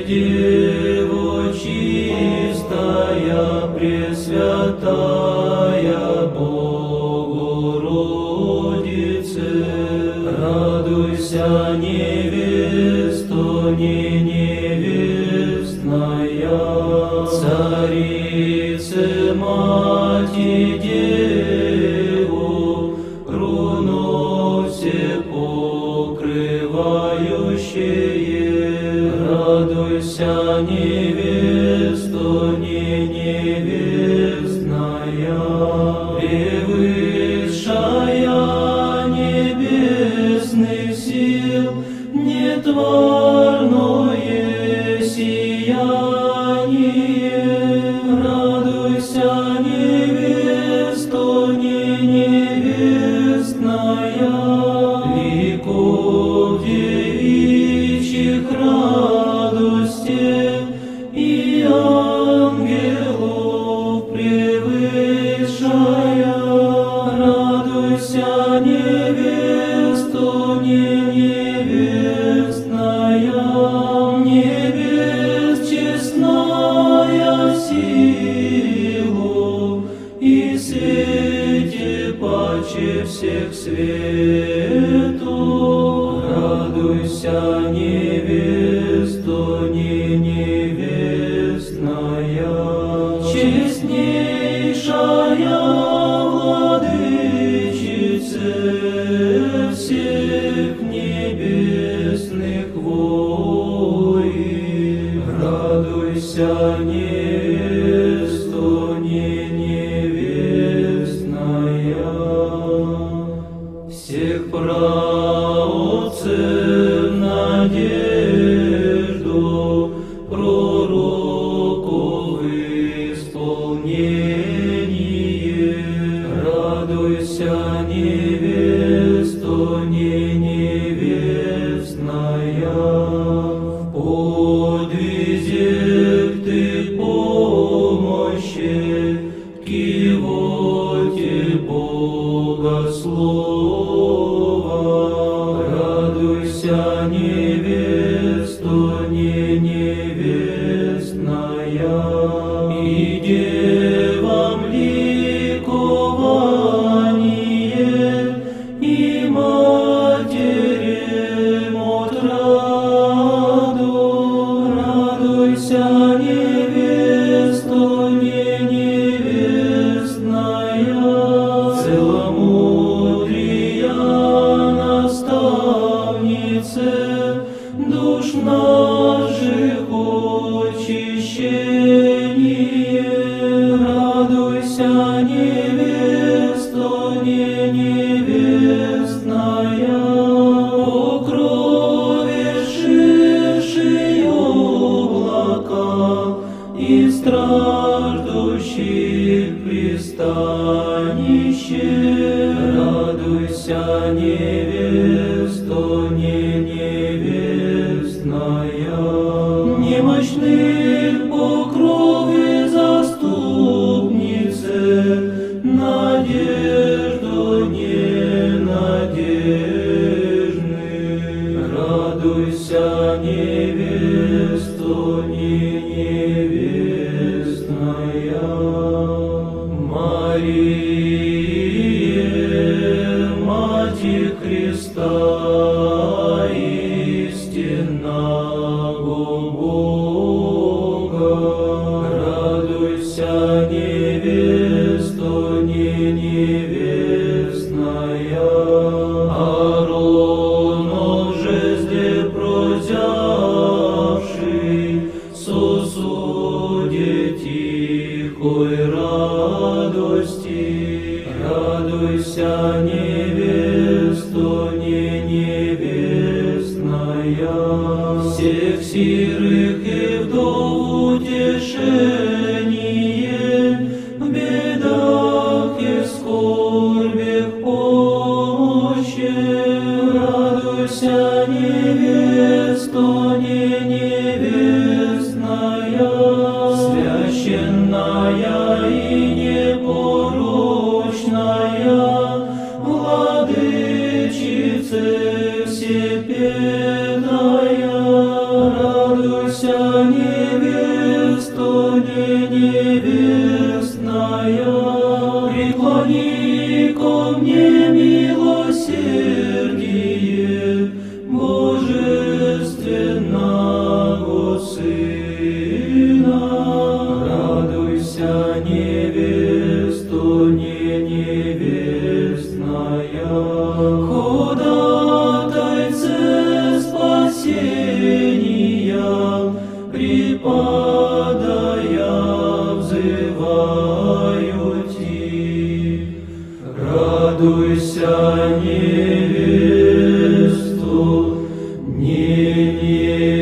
Дево чистая, Пресвятая Богородице, радуйся, невесто, не невестная, Царице, Мати, Деву, круну все покрывающее, радуйся, невесто, не невестная, превысшая небесных сил, нетварное сияние, радуйся, невесто, не невестная, ликов девичьих радости и ангелов превышая, радуйся, невесто, не невестная, небес честная силу и свете паче всех свету, радуйся, невесто, не невестная, честнейшая владычице всех небесных войн, радуйся, невесто, не невестная, всех праотцев надежду, пророков исполнение, радуйся, невесто, не невестная, в подвизях ты помощи, кивоте Богослова, радуйся, невесто, не невестная, и девам ликование, и матерям отраду, радуйся, невесто, не невестная, целомудрия наставнице, душ наших очищение, радуйся, невесто, не невестная, покровивши облака и страждущих пристанище, радуйся, невесто, не невестная, немощных покровы заступнице, надежду ненадежных, радуйся, невесто, не невестная, Мария, Мати Христа, истинного Бога, радуйся, невесто, не невестная, Ааронов жезле прозявший, сосуде тихой радости, радуйся, невесто, не невестная, всех сирых и вдов утешение, в бедах и скорбях помощи, радуйся, невесто, не невестная, священная и непорочная, владычице всепетая, радуйся, Радуйся, невеста, не невестная, преклони ко мне милосердие Божественного Сына. Радуйся, невеста, не невестная, ходатайце спасения, преподая взываю Ти. Радуйся, невесту, не невестная.